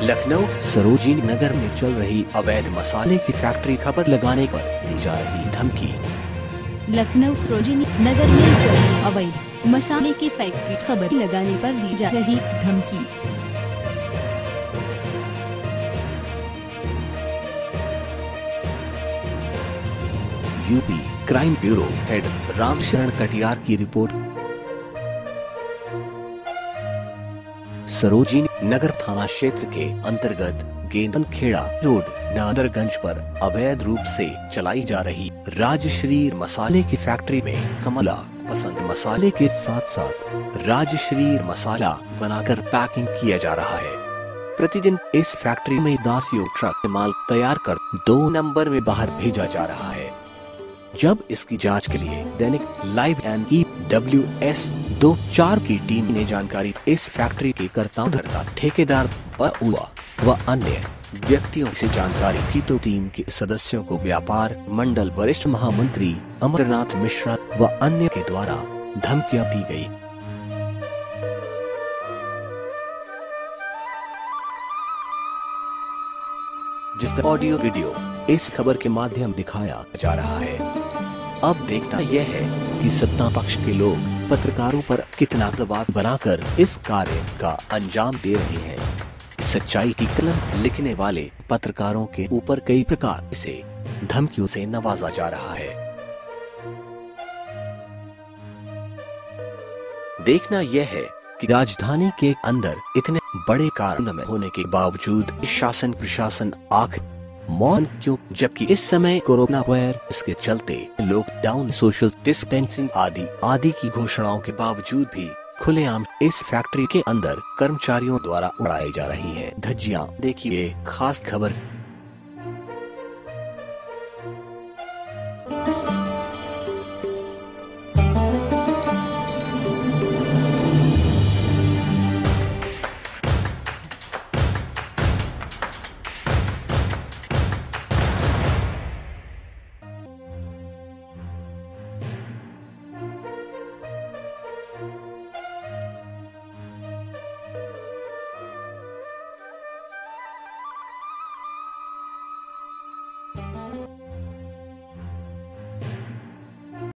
लखनऊ सरोजिनी नगर में चल रही अवैध मसाले की फैक्ट्री खबर लगाने पर दी जा रही धमकी। लखनऊ सरोजिनी नगर में चल रही अवैध मसाले की फैक्ट्री खबर लगाने पर दी जा रही धमकी। UP crime bureau head Ramsharan Katiyar की रिपोर्ट। सरोजिनी नगर थाना क्षेत्र के अंतर्गत गेंदनखेड़ा रोड नादरगंज पर अवैध रूप से चलाई जा रही राजश्री मसाले की फैक्ट्री में कमला पसंद मसाले के साथ साथ राजश्री मसाला बनाकर पैकिंग किया जा रहा है। प्रतिदिन इस फैक्ट्री में 10 ट्रक माल तैयार कर 2 नंबर में बाहर भेजा जा रहा है। जब इसकी जांच के लिए दैनिक लाइव NEWS 24 की टीम ने जानकारी इस फैक्ट्री के कर्ताओं ठेकेदार व अन्य व्यक्तियों से जानकारी की तो टीम के सदस्यों को व्यापार मंडल वरिष्ठ महामंत्री अमरनाथ मिश्रा व अन्य के द्वारा धमकियां दी गई। जिसका ऑडियो वीडियो इस खबर के माध्यम दिखाया जा रहा है। अब देखना यह है कि सत्ता पक्ष के लोग पत्रकारों पर कितना दबाव बनाकर इस कार्य का अंजाम दे रहे हैं। सच्चाई की कलम लिखने वाले पत्रकारों के ऊपर कई प्रकार से धमकियों से नवाजा जा रहा है। देखना यह है कि राजधानी के अंदर इतने बड़े कारण होने के बावजूद शासन प्रशासन आखिर मौन क्यों, जबकि इस समय कोरोना वायरस के चलते लॉकडाउन सोशल डिस्टेंसिंग आदि की घोषणाओं के बावजूद भी खुलेआम इस फैक्ट्री के अंदर कर्मचारियों द्वारा उड़ाई जा रही है धज्जियां। देखिए खास खबर।